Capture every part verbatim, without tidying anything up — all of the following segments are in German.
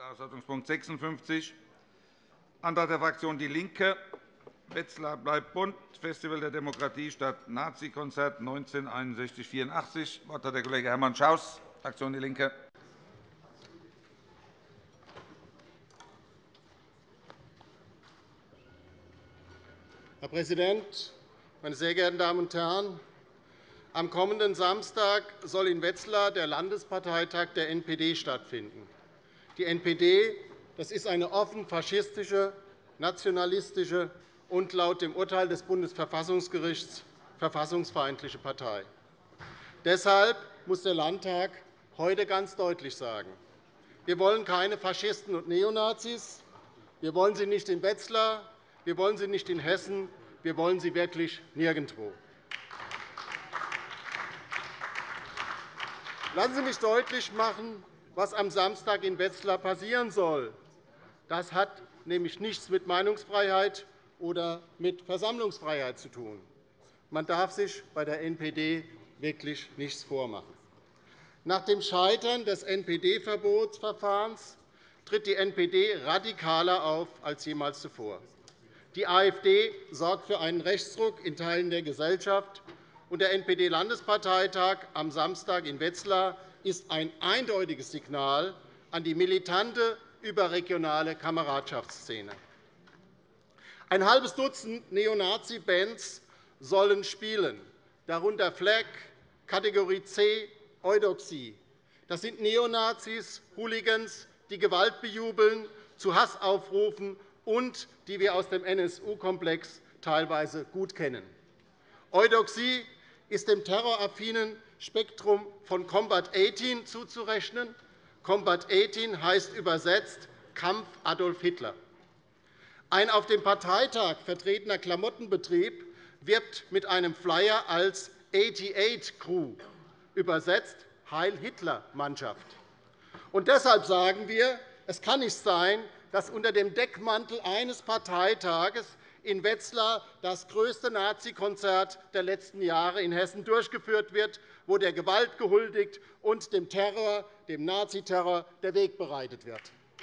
Tagesordnungspunkt sechsundfünfzig, Antrag der Fraktion DIE LINKE, Wetzlar bleibt bunt, Festival der Demokratie statt Nazikonzert neunzehnhunderteinundsechzig bis vierundachtzig. Das Wort hat der Kollege Hermann Schaus, Fraktion DIE LINKE. Herr Präsident, meine sehr geehrten Damen und Herren! Am kommenden Samstag soll in Wetzlar der Landesparteitag der N P D stattfinden. Die N P D das ist eine offen faschistische, nationalistische und laut dem Urteil des Bundesverfassungsgerichts verfassungsfeindliche Partei. Deshalb muss der Landtag heute ganz deutlich sagen, wir wollen keine Faschisten und Neonazis, wir wollen sie nicht in Wetzlar, wir wollen sie nicht in Hessen, wir wollen sie wirklich nirgendwo. Lassen Sie mich deutlich machen, was am Samstag in Wetzlar passieren soll. Das hat nämlich nichts mit Meinungsfreiheit oder mit Versammlungsfreiheit zu tun. Man darf sich bei der N P D wirklich nichts vormachen. Nach dem Scheitern des N P D-Verbotsverfahrens tritt die N P D radikaler auf als jemals zuvor. Die AfD sorgt für einen Rechtsruck in Teilen der Gesellschaft, und der N P D-Landesparteitag am Samstag in Wetzlar ist ein eindeutiges Signal an die militante überregionale Kameradschaftsszene. Ein halbes Dutzend Neonazi-Bands sollen spielen, darunter Flag, Kategorie C, Eudoxie. Das sind Neonazis, Hooligans, die Gewalt bejubeln, zu Hass aufrufen und die wir aus dem N S U-Komplex teilweise gut kennen. Eudoxie ist dem terroraffinen Spektrum von Combat achtzehn zuzurechnen. Combat achtzehn heißt übersetzt Kampf Adolf Hitler. Ein auf dem Parteitag vertretener Klamottenbetrieb wirbt mit einem Flyer als achtundachtzig Crew, übersetzt Heil-Hitler-Mannschaft. Und deshalb sagen wir, es kann nicht sein, dass unter dem Deckmantel eines Parteitages in Wetzlar das größte Nazikonzert der letzten Jahre in Hessen durchgeführt wird, wo der Gewalt gehuldigt und dem Terror, dem Naziterror der Weg bereitet wird.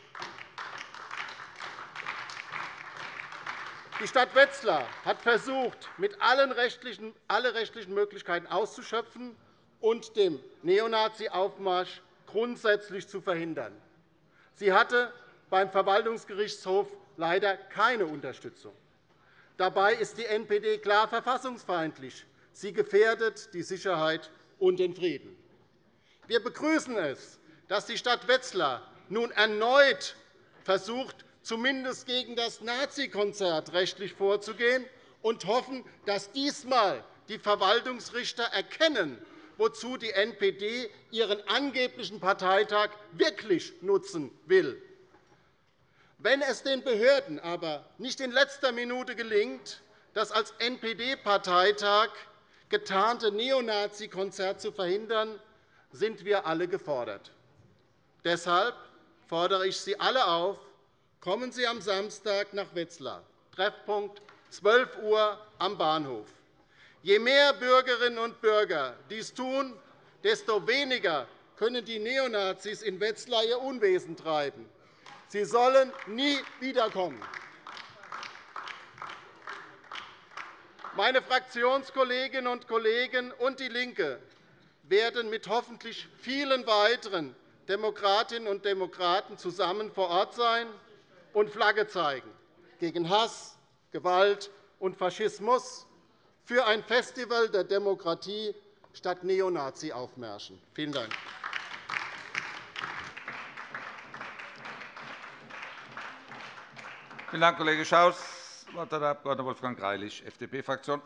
Die Stadt Wetzlar hat versucht, mit allen rechtlichen, alle rechtlichen Möglichkeiten auszuschöpfen und den Neonazi-Aufmarsch grundsätzlich zu verhindern. Sie hatte beim Verwaltungsgerichtshof leider keine Unterstützung. Dabei ist die N P D klar verfassungsfeindlich. Sie gefährdet die Sicherheit und den Frieden. Wir begrüßen es, dass die Stadt Wetzlar nun erneut versucht, zumindest gegen das Nazikonzert rechtlich vorzugehen, und hoffen, dass diesmal die Verwaltungsrichter erkennen, wozu die N P D ihren angeblichen Parteitag wirklich nutzen will. Wenn es den Behörden aber nicht in letzter Minute gelingt, das als N P D-Parteitag getarnte Neonazi-Konzert zu verhindern, sind wir alle gefordert. Deshalb fordere ich Sie alle auf, kommen Sie am Samstag nach Wetzlar. Treffpunkt zwölf Uhr am Bahnhof. Je mehr Bürgerinnen und Bürger dies tun, desto weniger können die Neonazis in Wetzlar ihr Unwesen treiben. Sie sollen nie wiederkommen. Meine Fraktionskolleginnen und Kollegen und DIE LINKE werden mit hoffentlich vielen weiteren Demokratinnen und Demokraten zusammen vor Ort sein und Flagge zeigen gegen Hass, Gewalt und Faschismus, für ein Festival der Demokratie statt Neonazi-Aufmärschen. Vielen Dank. Vielen Dank, Kollege Schaus. Das Wort hat der Abg. Wolfgang Greilich, F D P-Fraktion.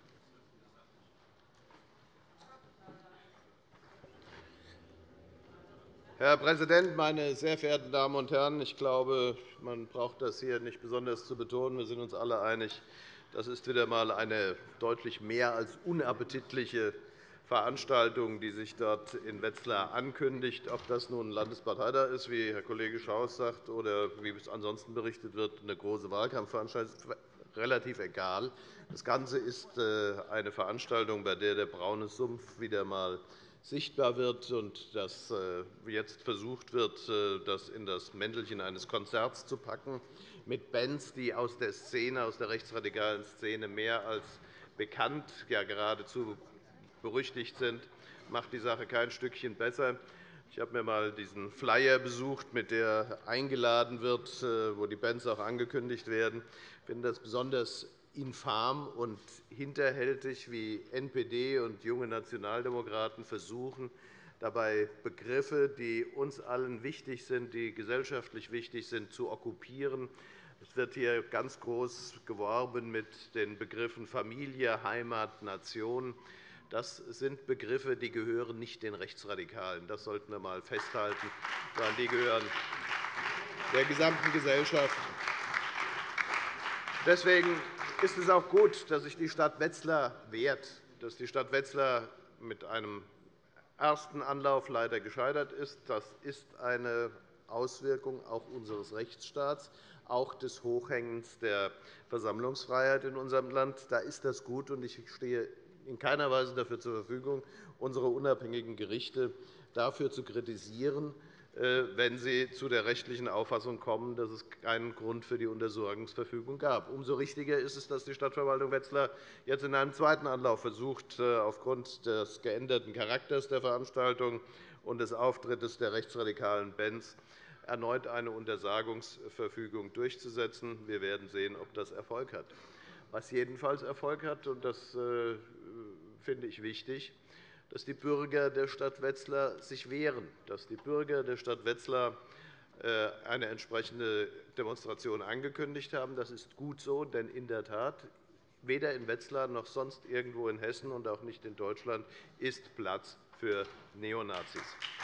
Herr Präsident, meine sehr verehrten Damen und Herren! Ich glaube, man braucht das hier nicht besonders zu betonen. Wir sind uns alle einig, das ist wieder einmal eine deutlich mehr als unappetitliche Veranstaltung, die sich dort in Wetzlar ankündigt. Ob das nun ein Landesparteitag ist, wie Herr Kollege Schaus sagt, oder wie es ansonsten berichtet wird, eine große Wahlkampfveranstaltung, ist relativ egal. Das Ganze ist eine Veranstaltung, bei der der braune Sumpf wieder einmal sichtbar wird und dass jetzt versucht wird, das in das Mäntelchen eines Konzerts zu packen, mit Bands, die aus der Szene, aus der rechtsradikalen Szene mehr als bekannt, ja geradezu berüchtigt sind, macht die Sache kein Stückchen besser. Ich habe mir einmal diesen Flyer besucht, mit der eingeladen wird, wo die Bands auch angekündigt werden. Ich finde das besonders infam und hinterhältig, wie N P D und junge Nationaldemokraten versuchen, dabei Begriffe, die uns allen wichtig sind, die gesellschaftlich wichtig sind, zu okkupieren. Es wird hier ganz groß geworben mit den Begriffen Familie, Heimat, Nation. Das sind Begriffe, die gehören nicht den Rechtsradikalen. Das sollten wir einmal festhalten, sondern die gehören der gesamten Gesellschaft. Deswegen ist es auch gut, dass sich die Stadt Wetzlar wehrt, dass die Stadt Wetzlar mit einem ersten Anlauf leider gescheitert ist. Das ist eine Auswirkung auch unseres Rechtsstaats, auch des Hochhängens der Versammlungsfreiheit in unserem Land. Da ist das gut, und ich stehe in keiner Weise dafür zur Verfügung, unsere unabhängigen Gerichte dafür zu kritisieren, wenn sie zu der rechtlichen Auffassung kommen, dass es keinen Grund für die Untersuchungsverfügung gab. Umso richtiger ist es, dass die Stadtverwaltung Wetzlar jetzt in einem zweiten Anlauf versucht, aufgrund des geänderten Charakters der Veranstaltung und des Auftritts der rechtsradikalen Bands erneut eine Untersagungsverfügung durchzusetzen. Wir werden sehen, ob das Erfolg hat. Was jedenfalls Erfolg hat, und das finde ich wichtig, dass die Bürger der Stadt Wetzlar sich wehren, dass die Bürger der Stadt Wetzlar eine entsprechende Demonstration angekündigt haben. Das ist gut so, denn in der Tat, weder in Wetzlar noch sonst irgendwo in Hessen und auch nicht in Deutschland ist Platz für Neonazis.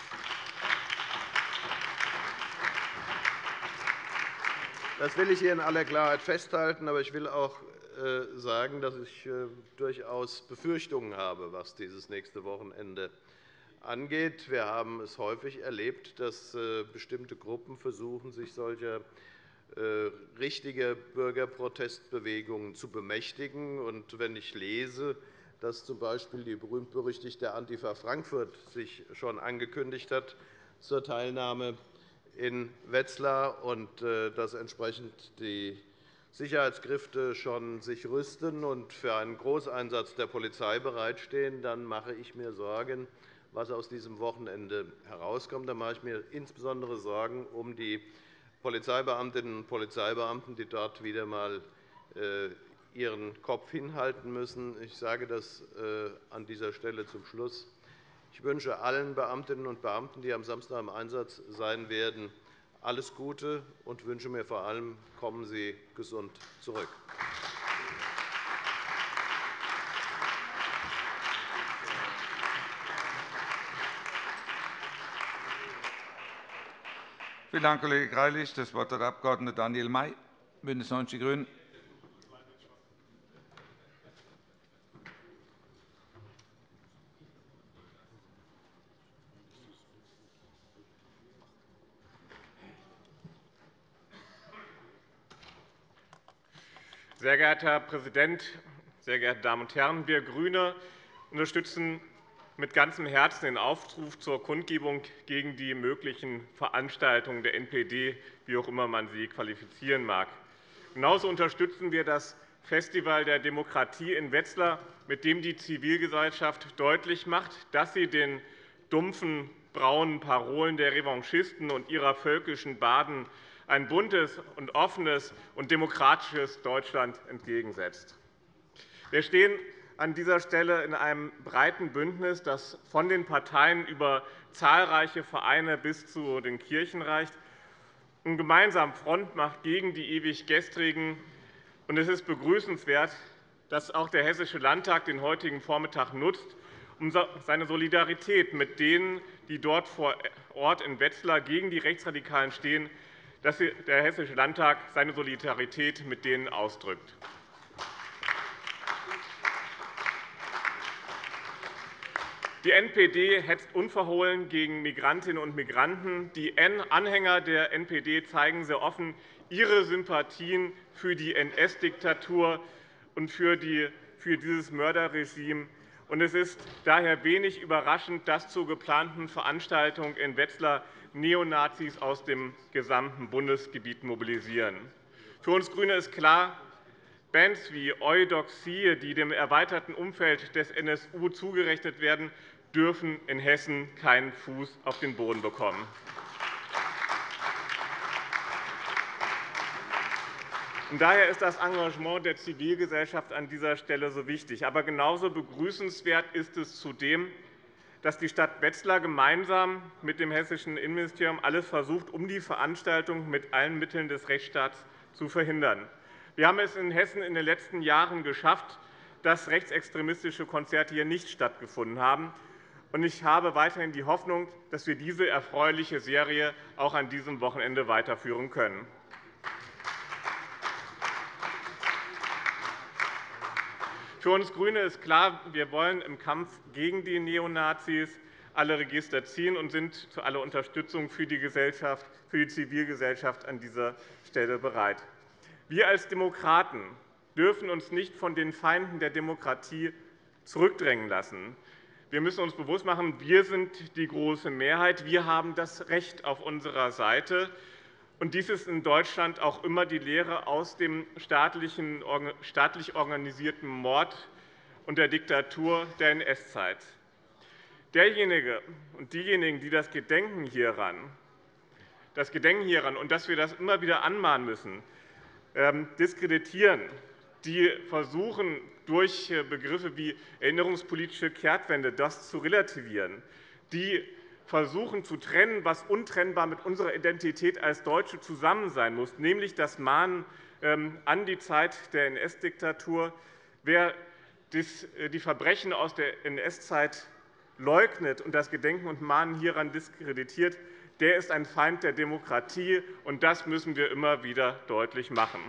Das will ich hier in aller Klarheit festhalten. Aber ich will auch sagen, dass ich durchaus Befürchtungen habe, was dieses nächste Wochenende angeht. Wir haben es häufig erlebt, dass bestimmte Gruppen versuchen, sich solcher richtiger Bürgerprotestbewegungen zu bemächtigen. Und wenn ich lese, dass z. B. die berühmt-berüchtigte Antifa Frankfurt sich schon angekündigt hat zur Teilnahme in Wetzlar und dass entsprechend die Sicherheitskräfte schon sich rüsten und für einen Großeinsatz der Polizei bereitstehen, dann mache ich mir Sorgen, was aus diesem Wochenende herauskommt. Da mache ich mir insbesondere Sorgen um die Polizeibeamtinnen und Polizeibeamten, die dort wieder einmal ihren Kopf hinhalten müssen. Ich sage das an dieser Stelle zum Schluss. Ich wünsche allen Beamtinnen und Beamten, die am Samstag im Einsatz sein werden, alles Gute und wünsche mir vor allem, kommen Sie gesund zurück. Vielen Dank, Kollege Greilich. Das Wort hat der Abg. Daniel May, BÜNDNIS neunzig die GRÜNEN. Sehr geehrter Herr Präsident, sehr geehrte Damen und Herren! Wir GRÜNE unterstützen mit ganzem Herzen den Aufruf zur Kundgebung gegen die möglichen Veranstaltungen der N P D, wie auch immer man sie qualifizieren mag. Genauso unterstützen wir das Festival der Demokratie in Wetzlar, mit dem die Zivilgesellschaft deutlich macht, dass sie den dumpfen, braunen Parolen der Revanchisten und ihrer völkischen Baden ein buntes und offenes und demokratisches Deutschland entgegensetzt. Wir stehen an dieser Stelle in einem breiten Bündnis, das von den Parteien über zahlreiche Vereine bis zu den Kirchen reicht und gemeinsam Front macht gegen die ewig Gestrigen. Es ist begrüßenswert, dass auch der Hessische Landtag den heutigen Vormittag nutzt, um seine Solidarität mit denen, die dort vor Ort in Wetzlar gegen die Rechtsradikalen stehen, dass der Hessische Landtag seine Solidarität mit denen ausdrückt. Die N P D hetzt unverhohlen gegen Migrantinnen und Migranten. Die Anhänger der N P D zeigen sehr offen ihre Sympathien für die N S-Diktatur und für dieses Mörderregime. Es ist daher wenig überraschend, dass zur geplanten Veranstaltung in Wetzlar Neonazis aus dem gesamten Bundesgebiet mobilisieren. Für uns GRÜNE ist klar, Bands wie Eudoxie, die dem erweiterten Umfeld des N S U zugerechnet werden, dürfen in Hessen keinen Fuß auf den Boden bekommen. Und daher ist das Engagement der Zivilgesellschaft an dieser Stelle so wichtig. Aber genauso begrüßenswert ist es zudem, dass die Stadt Wetzlar gemeinsam mit dem hessischen Innenministerium alles versucht, um die Veranstaltung mit allen Mitteln des Rechtsstaats zu verhindern. Wir haben es in Hessen in den letzten Jahren geschafft, dass rechtsextremistische Konzerte hier nicht stattgefunden haben. Ich habe weiterhin die Hoffnung, dass wir diese erfreuliche Serie auch an diesem Wochenende weiterführen können. Für uns GRÜNE ist klar, wir wollen im Kampf gegen die Neonazis alle Register ziehen und sind zu aller Unterstützung für die, Gesellschaft, für die Zivilgesellschaft an dieser Stelle bereit. Wir als Demokraten dürfen uns nicht von den Feinden der Demokratie zurückdrängen lassen. Wir müssen uns bewusst machen, wir sind die große Mehrheit. Wir haben das Recht auf unserer Seite. Und dies ist in Deutschland auch immer die Lehre aus dem staatlich organisierten Mord und der Diktatur der N S-Zeit. Derjenige und diejenigen, die das Gedenken hieran, das Gedenken hieran und dass wir das immer wieder anmahnen müssen, diskreditieren, die versuchen, durch Begriffe wie erinnerungspolitische Kehrtwende das zu relativieren, die versuchen zu trennen, was untrennbar mit unserer Identität als Deutsche zusammen sein muss, nämlich das Mahnen an die Zeit der N S-Diktatur. Wer die Verbrechen aus der N S-Zeit leugnet und das Gedenken und Mahnen hieran diskreditiert, der ist ein Feind der Demokratie, und das müssen wir immer wieder deutlich machen.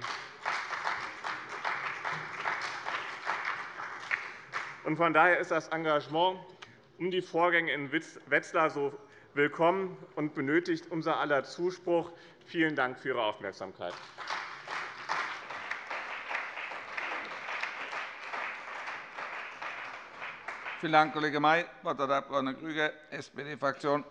Von daher ist das Engagement um die Vorgänge in Wetzlar so willkommen und benötigt unser aller Zuspruch. Vielen Dank für Ihre Aufmerksamkeit. Vielen Dank, Kollege May. Das Wort hat der Abg. Grüger, S P D-Fraktion.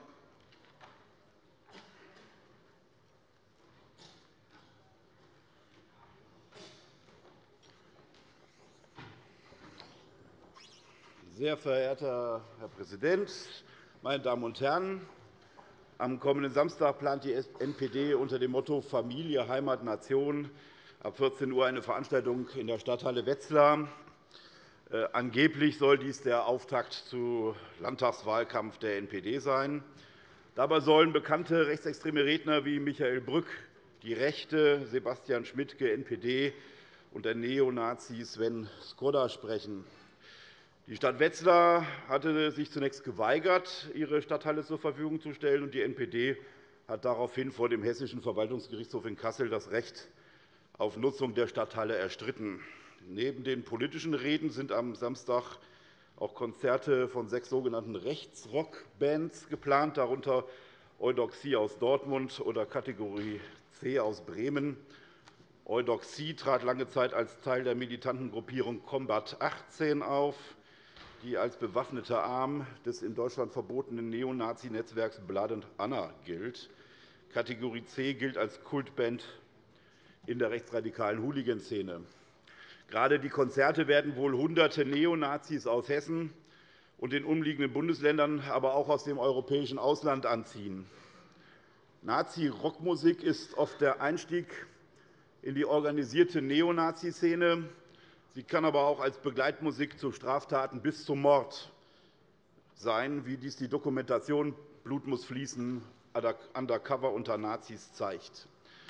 Sehr verehrter Herr Präsident, meine Damen und Herren! Am kommenden Samstag plant die N P D unter dem Motto Familie, Heimat, Nation ab vierzehn Uhr eine Veranstaltung in der Stadthalle Wetzlar. Äh, angeblich soll dies der Auftakt zum Landtagswahlkampf der N P D sein. Dabei sollen bekannte rechtsextreme Redner wie Michael Brück, die Rechte, Sebastian Schmidtke, N P D, und der Neonazi Sven Skoda sprechen. Die Stadt Wetzlar hatte sich zunächst geweigert, ihre Stadthalle zur Verfügung zu stellen, und die N P D hat daraufhin vor dem Hessischen Verwaltungsgerichtshof in Kassel das Recht auf Nutzung der Stadthalle erstritten. Neben den politischen Reden sind am Samstag auch Konzerte von sechs sogenannten Rechtsrockbands geplant, darunter Eudoxie aus Dortmund oder Kategorie C aus Bremen. Eudoxie trat lange Zeit als Teil der militanten Gruppierung Combat achtzehn auf, die als bewaffneter Arm des in Deutschland verbotenen Neonazi-Netzwerks Blood and Honor gilt. Kategorie C gilt als Kultband in der rechtsradikalen Hooligan-Szene. Gerade die Konzerte werden wohl Hunderte Neonazis aus Hessen und den umliegenden Bundesländern, aber auch aus dem europäischen Ausland anziehen. Nazi-Rockmusik ist oft der Einstieg in die organisierte Neonazi-Szene. Sie kann aber auch als Begleitmusik zu Straftaten bis zum Mord sein, wie dies die Dokumentation Blut muss fließen, undercover unter Nazis zeigt.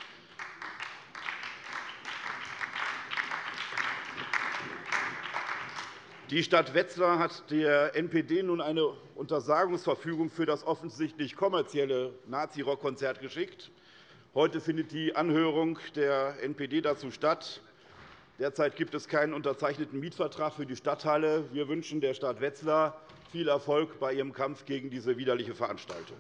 Die Stadt Wetzlar hat der N P D nun eine Untersagungsverfügung für das offensichtlich kommerzielle Nazi-Rockkonzert geschickt. Heute findet die Anhörung der N P D dazu statt. Derzeit gibt es keinen unterzeichneten Mietvertrag für die Stadthalle. Wir wünschen der Stadt Wetzlar viel Erfolg bei ihrem Kampf gegen diese widerliche Veranstaltung.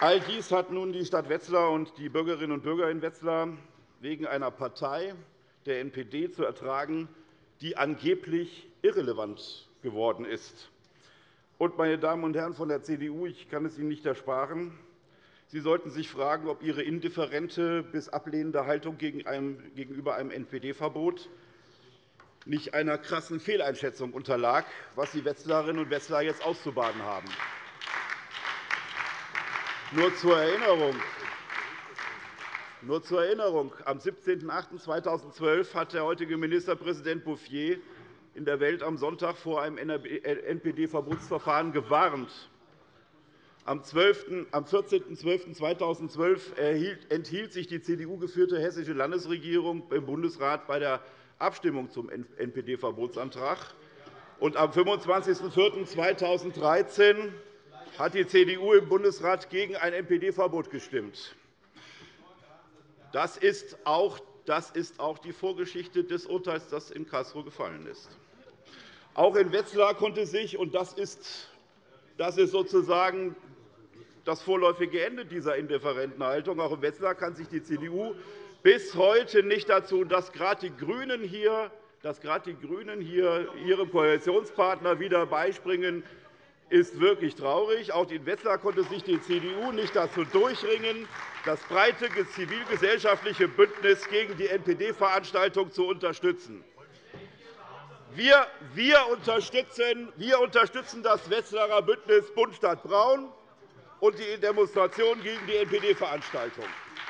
All dies hat nun die Stadt Wetzlar und die Bürgerinnen und Bürger in Wetzlar wegen einer Partei, der N P D, zu ertragen, die angeblich irrelevant geworden ist. Und, meine Damen und Herren von der C D U, ich kann es Ihnen nicht ersparen, Sie sollten sich fragen, ob Ihre indifferente bis ablehnende Haltung gegenüber einem N P D-Verbot nicht einer krassen Fehleinschätzung unterlag, was die Wetzlarinnen und Wetzlar jetzt auszubaden haben. Nur zur Erinnerung. Nur zur Erinnerung. Am siebzehnten achten zweitausendzwölf hat der heutige Ministerpräsident Bouffier in der Welt am Sonntag vor einem N P D-Verbotsverfahren gewarnt. Am vierzehnten zwölften zweitausendzwölf enthielt sich die C D U-geführte hessische Landesregierung im Bundesrat bei der Abstimmung zum N P D-Verbotsantrag. Und am fünfundzwanzigsten vierten zweitausenddreizehn hat die C D U im Bundesrat gegen ein N P D-Verbot gestimmt. Das ist auch Das ist auch die Vorgeschichte des Urteils, das in Karlsruhe gefallen ist. Auch in Wetzlar konnte sich, und das ist, das ist sozusagen das vorläufige Ende dieser indifferenten Haltung, auch in Wetzlar kann sich die C D U bis heute nicht dazu, dass gerade die GRÜNEN hier, dass gerade die GRÜNEN hier ihrem Koalitionspartner wieder beispringen, ist wirklich traurig. Auch in Wetzlar konnte sich die C D U nicht dazu durchringen, das breite zivilgesellschaftliche Bündnis gegen die N P D-Veranstaltung zu unterstützen. Wir, wir, unterstützen, wir unterstützen das Wetzlarer Bündnis Bund statt Braun und die Demonstration gegen die N P D-Veranstaltung.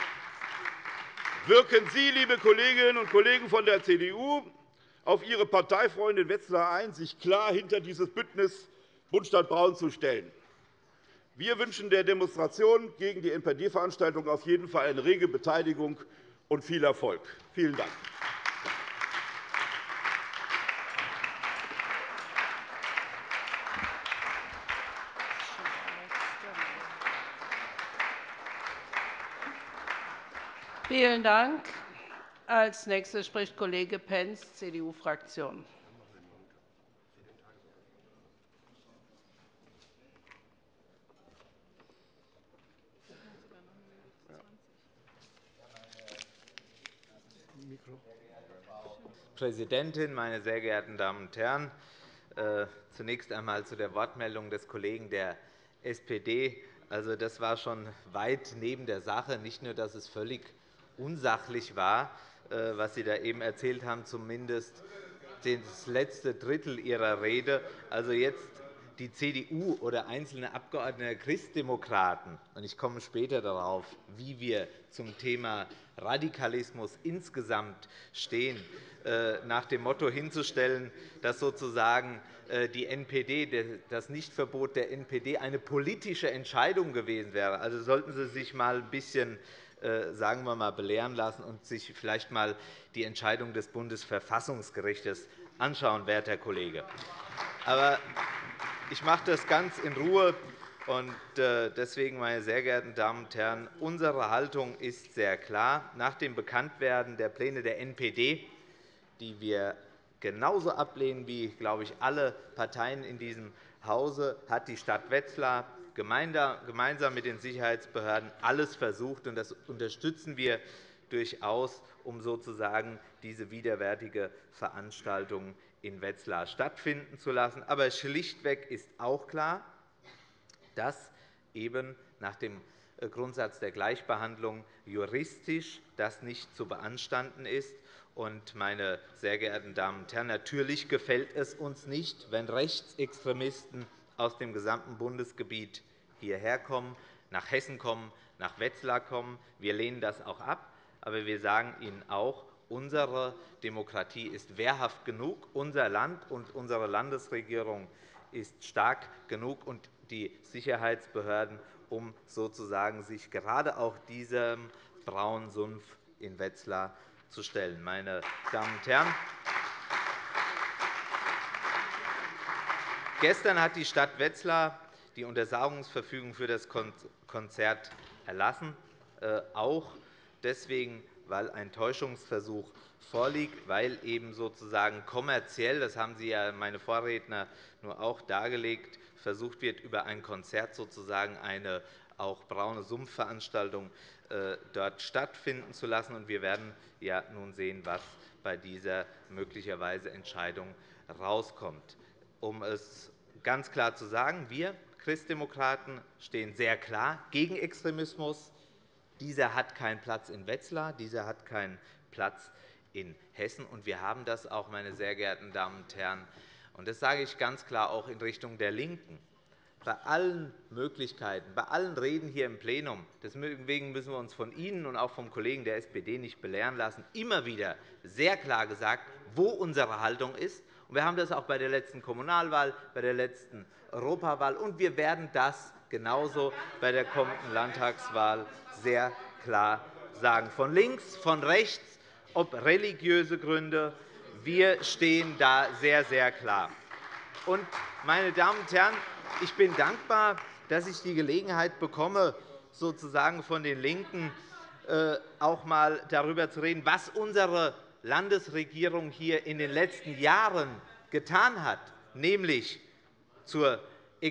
Wirken Sie, liebe Kolleginnen und Kollegen von der C D U, auf Ihre Parteifreunde in Wetzlar ein, sich klar hinter dieses Bündnis Bund statt Braun zu stellen. Wir wünschen der Demonstration gegen die N P D-Veranstaltung auf jeden Fall eine rege Beteiligung und viel Erfolg. Vielen Dank. Vielen Dank. Als Nächster spricht Kollege Pentz, C D U-Fraktion. Präsidentin, meine sehr geehrten Damen und Herren! Zunächst einmal zu der Wortmeldung des Kollegen der S P D. Also, das war schon weit neben der Sache. Nicht nur, dass es völlig unsachlich war, was Sie da eben erzählt haben, zumindest das letzte Drittel Ihrer Rede. Also jetzt die C D U oder einzelne Abgeordnete der Christdemokraten, und ich komme später darauf, wie wir zum Thema Radikalismus insgesamt stehen, nach dem Motto hinzustellen, dass sozusagen die N P D, das Nichtverbot der N P D eine politische Entscheidung gewesen wäre. Also sollten Sie sich einmal ein bisschen, sagen wir mal, belehren lassen und sich vielleicht einmal die Entscheidung des Bundesverfassungsgerichts anschauen, werter Kollege. Aber ich mache das ganz in Ruhe. Und deswegen, meine sehr geehrten Damen und Herren, unsere Haltung ist sehr klar. Nach dem Bekanntwerden der Pläne der N P D, die wir genauso ablehnen wie, glaube ich, alle Parteien in diesem Hause, hat die Stadt Wetzlar gemeinsam mit den Sicherheitsbehörden alles versucht. Und das unterstützen wir durchaus, um sozusagen diese widerwärtige Veranstaltung in Wetzlar stattfinden zu lassen. Aber schlichtweg ist auch klar, dass eben nach dem Grundsatz der Gleichbehandlung juristisch das nicht zu beanstanden ist. Und, meine sehr geehrten Damen und Herren, natürlich gefällt es uns nicht, wenn Rechtsextremisten aus dem gesamten Bundesgebiet hierher kommen, nach Hessen kommen, nach Wetzlar kommen. Wir lehnen das auch ab. Aber wir sagen Ihnen auch, unsere Demokratie ist wehrhaft genug, unser Land und unsere Landesregierung ist stark genug, und die Sicherheitsbehörden, um sozusagen sich gerade auch diesem braunen Sumpf in Wetzlar zu stellen. Meine Damen und Herren, gestern hat die Stadt Wetzlar die Untersagungsverfügung für das Konzert erlassen, auch deswegen, weil ein Täuschungsversuch vorliegt, weil eben sozusagen kommerziell, das haben Sie ja, meine Vorredner, nur auch dargelegt, versucht wird, über ein Konzert sozusagen eine, auch braune Sumpfveranstaltung dort stattfinden zu lassen. Und wir werden ja nun sehen, was bei dieser möglicherweise Entscheidung herauskommt. Um es ganz klar zu sagen, wir Christdemokraten stehen sehr klar gegen Extremismus. Dieser hat keinen Platz in Wetzlar, dieser hat keinen Platz in Hessen. Und wir haben das auch, meine sehr geehrten Damen und Herren, und das sage ich ganz klar auch in Richtung der LINKEN, bei allen Möglichkeiten, bei allen Reden hier im Plenum, deswegen müssen wir uns von Ihnen und auch vom Kollegen der S P D nicht belehren lassen, immer wieder sehr klar gesagt, wo unsere Haltung ist. Wir haben das auch bei der letzten Kommunalwahl, bei der letzten Europawahl, und wir werden das genauso bei der kommenden Landtagswahl sehr klar sagen. Von links, von rechts, ob religiöse Gründe, wir stehen da sehr, sehr klar. Und, meine Damen und Herren, ich bin dankbar, dass ich die Gelegenheit bekomme, sozusagen von den LINKEN auch einmal darüber zu reden, was unsere Landesregierung hier in den letzten Jahren getan hat, nämlich zur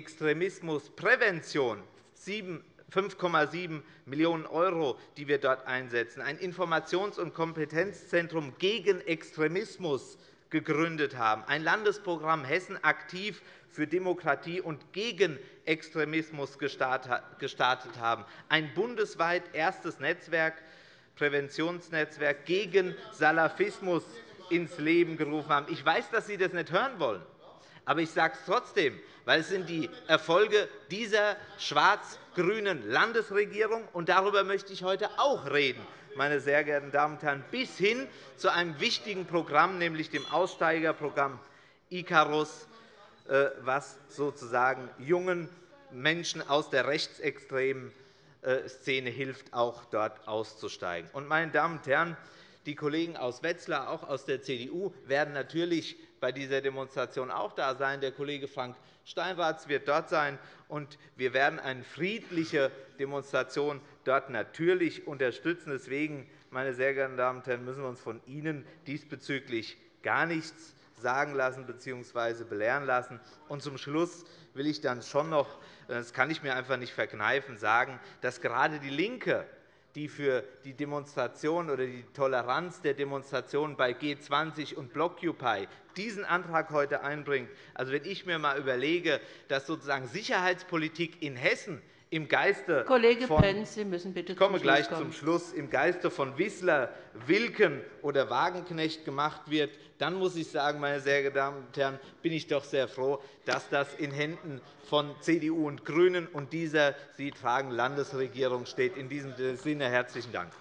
Extremismusprävention fünf Komma sieben Millionen €, die wir dort einsetzen, ein Informations- und Kompetenzzentrum gegen Extremismus gegründet haben, ein Landesprogramm Hessen aktiv für Demokratie und gegen Extremismus gestartet haben, ein bundesweit erstes Netzwerk, Präventionsnetzwerk gegen Salafismus ins Leben gerufen haben. Ich weiß, dass Sie das nicht hören wollen, aber ich sage es trotzdem, weil es sind die Erfolge dieser schwarz-grünen Landesregierung, und darüber möchte ich heute auch reden, meine sehr geehrten Damen und Herren, bis hin zu einem wichtigen Programm, nämlich dem Aussteigerprogramm Icarus, was sozusagen jungen Menschen aus der rechtsextremen Szene hilft, auch dort auszusteigen. Und, meine Damen und Herren, die Kollegen aus Wetzlar, auch aus der C D U, werden natürlich bei dieser Demonstration auch da sein. Der Kollege Frank Steinrath wird dort sein. Und wir werden eine friedliche Demonstration dort natürlich unterstützen. Deswegen, meine sehr geehrten Damen und Herren, müssen wir uns von Ihnen diesbezüglich gar nichts sagen lassen bzw. belehren lassen. Und zum Schluss will ich dann schon noch, das kann ich mir einfach nicht verkneifen, sagen, dass gerade DIE LINKE, die für die Demonstration oder die Toleranz der Demonstrationen bei G zwanzig und Blockupy diesen Antrag heute einbringt. Also, wenn ich mir einmal überlege, dass sozusagen Sicherheitspolitik in Hessen im Geiste Kollege von, Pentz, Sie müssen bitte ich komme zum gleich Schluss kommen. zum Schluss, im Geiste von Wissler, Wilken oder Wagenknecht gemacht wird, dann muss ich sagen, meine sehr geehrten Damen und Herren, bin ich doch sehr froh, dass das in Händen von C D U und GRÜNEN und dieser Sie tragen Landesregierung steht. In diesem Sinne herzlichen Dank.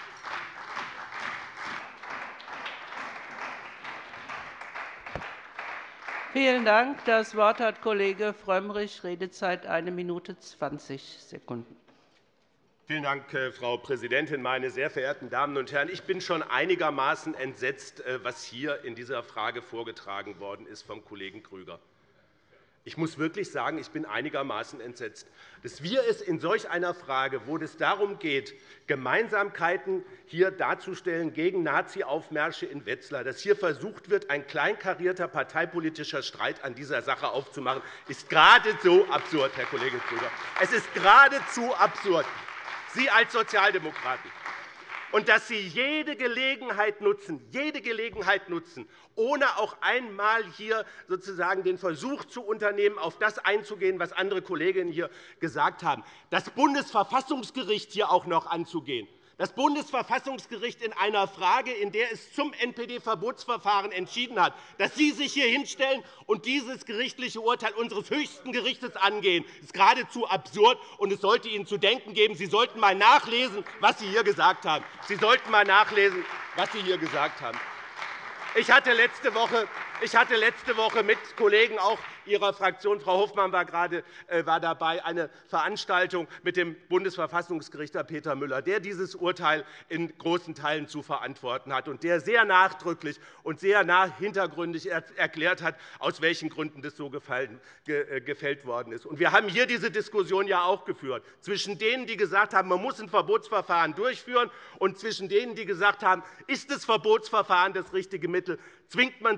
Vielen Dank. Das Wort hat Kollege Frömmrich, Redezeit eine Minute zwanzig Sekunden. Vielen Dank, Frau Präsidentin, meine sehr verehrten Damen und Herren! Ich bin schon einigermaßen entsetzt, was hier in dieser Frage vorgetragen worden ist vom Kollegen Grüger. Ich muss wirklich sagen, ich bin einigermaßen entsetzt, dass wir es in solch einer Frage, wo es darum geht, Gemeinsamkeiten hier darzustellen gegen Nazi-Aufmärsche in Wetzlar, dass hier versucht wird, ein kleinkarierter parteipolitischer Streit an dieser Sache aufzumachen, ist geradezu absurd, Herr Kollege Grüger. Es ist geradezu absurd. Sie als Sozialdemokraten. Und dass Sie jede Gelegenheit nutzen, jede Gelegenheit nutzen, ohne auch einmal hier sozusagen den Versuch zu unternehmen, auf das einzugehen, was andere Kolleginnen hier gesagt haben, das Bundesverfassungsgericht hier auch noch anzugehen. Das Bundesverfassungsgericht in einer Frage, in der es zum N P D-Verbotsverfahren entschieden hat, dass Sie sich hier hinstellen und dieses gerichtliche Urteil unseres höchsten Gerichts angehen, ist geradezu absurd, und es sollte Ihnen zu denken geben. Sie sollten einmal nachlesen, was Sie hier gesagt haben. Sie sollten einmal nachlesen, was Sie hier gesagt haben. Ich hatte letzte Woche, ich hatte letzte Woche mit Kollegen auch Ihrer Fraktion, Frau Hofmann war gerade war dabei, eine Veranstaltung mit dem Bundesverfassungsrichter Peter Müller, der dieses Urteil in großen Teilen zu verantworten hat und der sehr nachdrücklich und sehr hintergründig erklärt hat, aus welchen Gründen das so gefällt worden ist. Wir haben hier diese Diskussion ja auch geführt, zwischen denen, die gesagt haben, man muss ein Verbotsverfahren durchführen, und zwischen denen, die gesagt haben, ist das Verbotsverfahren das richtige Mittel, zwingt man sie nicht dazu,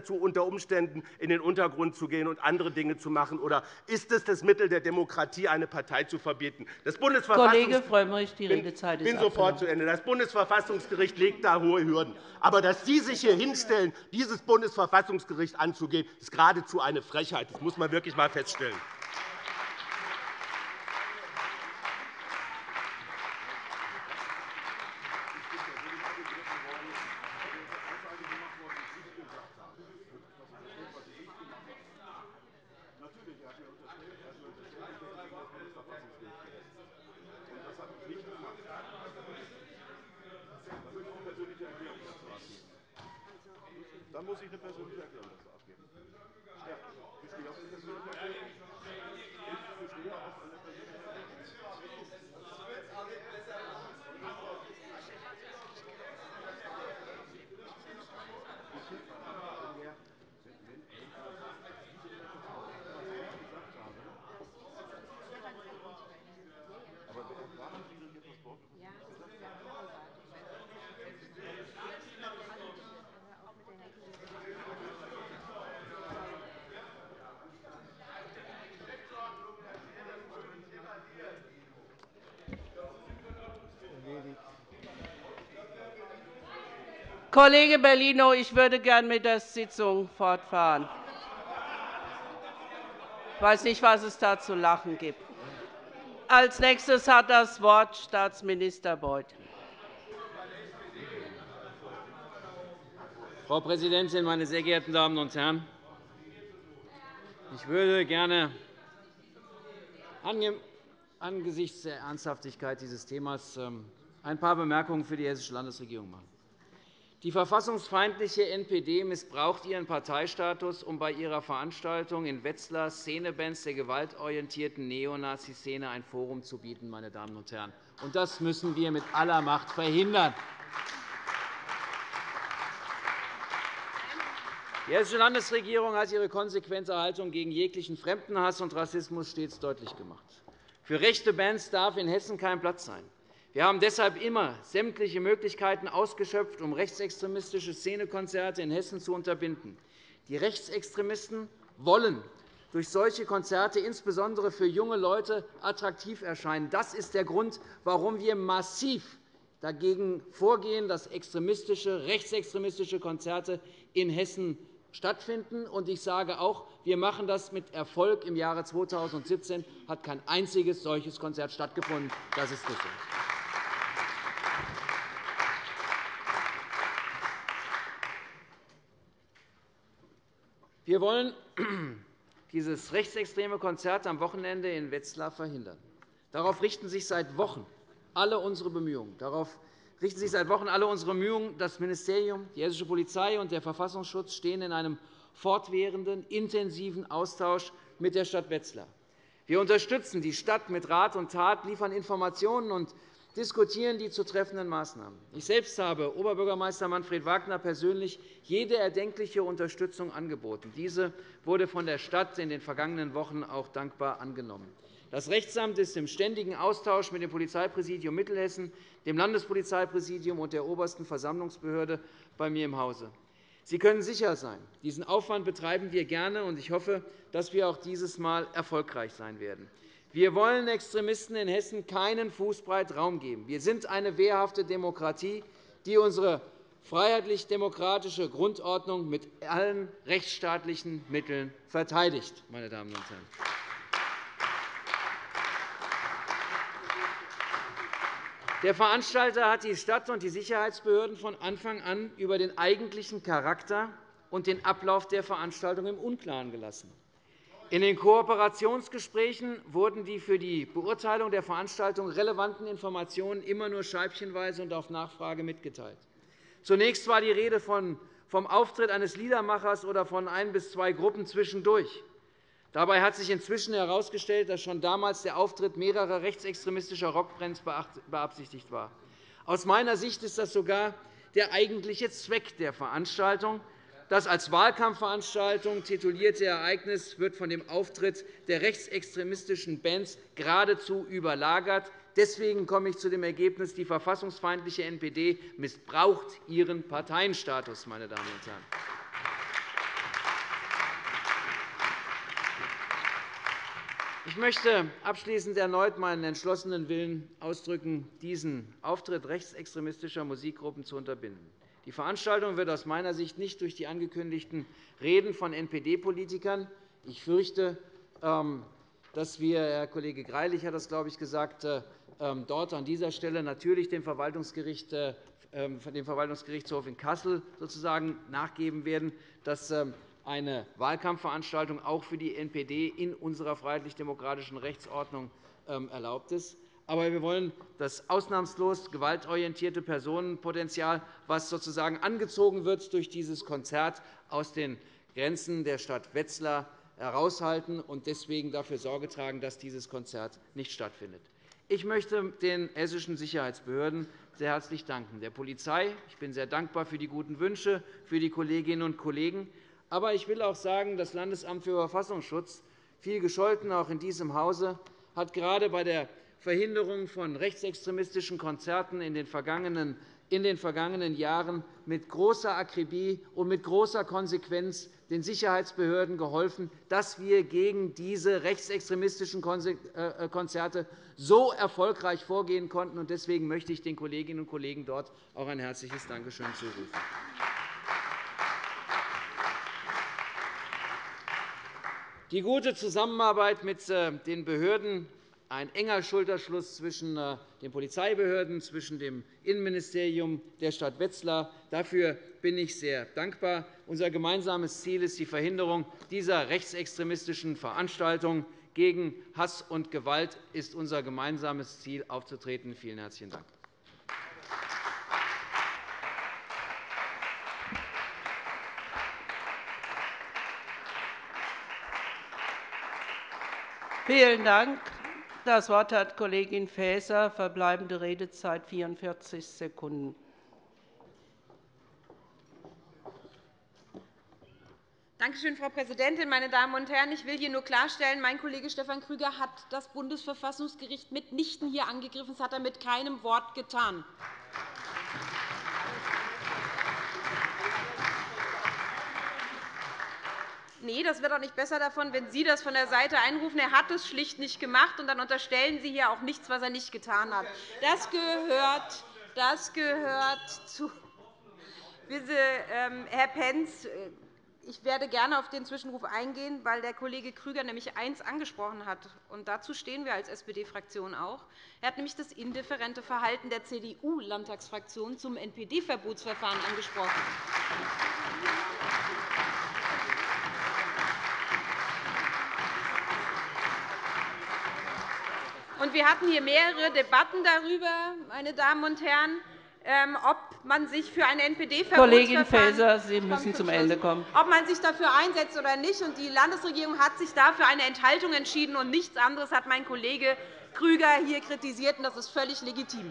dazu, unter Umständen in den Untergrund zu gehen und andere Dinge zu machen? Oder ist es das Mittel der Demokratie, eine Partei zu verbieten? Das Kollege Frömmrich, die Redezeit ist Ich bin sofort zu Ende. Das Bundesverfassungsgericht legt da hohe Hürden. Aber dass Sie sich hier hinstellen, dieses Bundesverfassungsgericht anzugehen, ist geradezu eine Frechheit. Das muss man wirklich einmal feststellen. Dann muss ich eine persönliche Erklärung dazu abgeben. Ja, ich stehe auf eine persönliche Erklärung. Ich stehe auf eine persönliche Kollege Bellino, ich würde gern mit der Sitzung fortfahren. Ich weiß nicht, was es da zu lachen gibt. Als Nächstes hat das Wort Staatsminister Beuth. Frau Präsidentin, meine sehr geehrten Damen und Herren! Ich würde gerne angesichts der Ernsthaftigkeit dieses Themas ein paar Bemerkungen für die Hessische Landesregierung machen. Die verfassungsfeindliche N P D missbraucht ihren Parteistatus, um bei ihrer Veranstaltung in Wetzlar Szenebands der gewaltorientierten Neonazi-Szene ein Forum zu bieten. Meine Damen und Herren. Und das müssen wir mit aller Macht verhindern. Die Hessische Landesregierung hat ihre konsequente Haltung gegen jeglichen Fremdenhass und Rassismus stets deutlich gemacht. Für rechte Bands darf in Hessen kein Platz sein. Wir haben deshalb immer sämtliche Möglichkeiten ausgeschöpft, um rechtsextremistische Szenekonzerte in Hessen zu unterbinden. Die Rechtsextremisten wollen durch solche Konzerte insbesondere für junge Leute attraktiv erscheinen. Das ist der Grund, warum wir massiv dagegen vorgehen, dass extremistische, rechtsextremistische Konzerte in Hessen stattfinden. Und ich sage auch, wir machen das mit Erfolg. Im Jahre zweitausendsiebzehn hat kein einziges solches Konzert stattgefunden. Das ist richtig. Wir wollen dieses rechtsextreme Konzert am Wochenende in Wetzlar verhindern. Darauf richten sich seit Wochen alle unsere Bemühungen. Darauf richten sich seit Wochen alle unsere Bemühungen. Das Ministerium, die hessische Polizei und der Verfassungsschutz stehen in einem fortwährenden, intensiven Austausch mit der Stadt Wetzlar. Wir unterstützen die Stadt mit Rat und Tat, liefern Informationen und diskutieren die zu treffenden Maßnahmen. Ich selbst habe Oberbürgermeister Manfred Wagner persönlich jede erdenkliche Unterstützung angeboten. Diese wurde von der Stadt in den vergangenen Wochen auch dankbar angenommen. Das Rechtsamt ist im ständigen Austausch mit dem Polizeipräsidium Mittelhessen, dem Landespolizeipräsidium und der obersten Versammlungsbehörde bei mir im Hause. Sie können sicher sein, diesen Aufwand betreiben wir gerne, und ich hoffe, dass wir auch dieses Mal erfolgreich sein werden. Wir wollen Extremisten in Hessen keinen Fußbreit Raum geben. Wir sind eine wehrhafte Demokratie, die unsere freiheitlich-demokratische Grundordnung mit allen rechtsstaatlichen Mitteln verteidigt. Meine Damen und Herren. Der Veranstalter hat die Stadt und die Sicherheitsbehörden von Anfang an über den eigentlichen Charakter und den Ablauf der Veranstaltung im Unklaren gelassen. In den Kooperationsgesprächen wurden die für die Beurteilung der Veranstaltung relevanten Informationen immer nur scheibchenweise und auf Nachfrage mitgeteilt. Zunächst war die Rede vom Auftritt eines Liedermachers oder von ein bis zwei Gruppen zwischendurch. Dabei hat sich inzwischen herausgestellt, dass schon damals der Auftritt mehrerer rechtsextremistischer Rockbands beabsichtigt war. Aus meiner Sicht ist das sogar der eigentliche Zweck der Veranstaltung. Das als Wahlkampfveranstaltung titulierte Ereignis wird von dem Auftritt der rechtsextremistischen Bands geradezu überlagert. Deswegen komme ich zu dem Ergebnis, die verfassungsfeindliche N P D missbraucht ihren Parteienstatus. Meine Damen und Herren. Ich möchte abschließend erneut meinen entschlossenen Willen ausdrücken, diesen Auftritt rechtsextremistischer Musikgruppen zu unterbinden. Die Veranstaltung wird aus meiner Sicht nicht durch die angekündigten Reden von N P D-Politikern. Ich fürchte, dass wir, Herr Kollege Greilich hat das, glaube ich, gesagt, dort an dieser Stelle natürlich dem Verwaltungsgericht, dem Verwaltungsgerichtshof in Kassel sozusagen nachgeben werden, dass eine Wahlkampfveranstaltung auch für die N P D in unserer freiheitlich-demokratischen Rechtsordnung erlaubt ist. Aber wir wollen das ausnahmslos gewaltorientierte Personenpotenzial, das sozusagen angezogen wird durch dieses Konzert, aus den Grenzen der Stadt Wetzlar heraushalten und deswegen dafür Sorge tragen, dass dieses Konzert nicht stattfindet. Ich möchte den hessischen Sicherheitsbehörden sehr herzlich danken, der Polizei. Ich bin sehr dankbar für die guten Wünsche für die Kolleginnen und Kollegen. Aber ich will auch sagen, das Landesamt für Verfassungsschutz, viel gescholten auch in diesem Hause, hat gerade bei der Verhinderung von rechtsextremistischen Konzerten in den vergangenen in den vergangenen Jahren mit großer Akribie und mit großer Konsequenz den Sicherheitsbehörden geholfen, dass wir gegen diese rechtsextremistischen Konzerte so erfolgreich vorgehen konnten. Deswegen möchte ich den Kolleginnen und Kollegen dort auch ein herzliches Dankeschön zurufen. Die gute Zusammenarbeit mit den Behörden, ein enger Schulterschluss zwischen den Polizeibehörden, zwischen dem Innenministerium der Stadt Wetzlar. Dafür bin ich sehr dankbar. Unser gemeinsames Ziel ist die Verhinderung dieser rechtsextremistischen Veranstaltungen. Gegen Hass und Gewalt ist unser gemeinsames Ziel, aufzutreten. Vielen herzlichen Dank. Vielen Dank. Das Wort hat Kollegin Faeser, verbleibende Redezeit vierundvierzig Sekunden. Danke schön, Frau Präsidentin, meine Damen und Herren! Ich will hier nur klarstellen, mein Kollege Stefan Krüger hat das Bundesverfassungsgericht mitnichten hier angegriffen. Das hat er mit keinem Wort getan. Nee, das wird auch nicht besser davon, wenn Sie das von der Seite einrufen. Er hat es schlicht nicht gemacht, und dann unterstellen Sie hier auch nichts, was er nicht getan hat. Das gehört, das gehört zu. Bitte, Herr Pentz, ich werde gerne auf den Zwischenruf eingehen, weil der Kollege Krüger nämlich eines angesprochen hat. Und dazu stehen wir als S P D-Fraktion auch. Er hat nämlich das indifferente Verhalten der C D U-Landtagsfraktion zum N P D-Verbotsverfahren angesprochen. Und wir hatten hier mehrere Debatten darüber, meine Damen und Herren, ob man sich für ein N P D-Verbotsverfahren Kollegin Faeser, Sie müssen zum Ende kommen. Ob man sich dafür einsetzt oder nicht. Und die Landesregierung hat sich dafür eine Enthaltung entschieden, und nichts anderes hat mein Kollege Krüger hier kritisiert. Und das ist völlig legitim.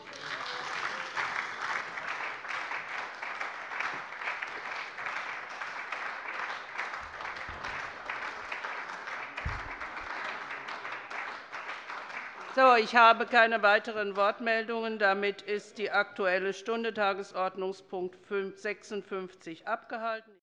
So, ich habe keine weiteren Wortmeldungen. Damit ist die Aktuelle Stunde Tagesordnungspunkt sechsundfünfzig abgehalten.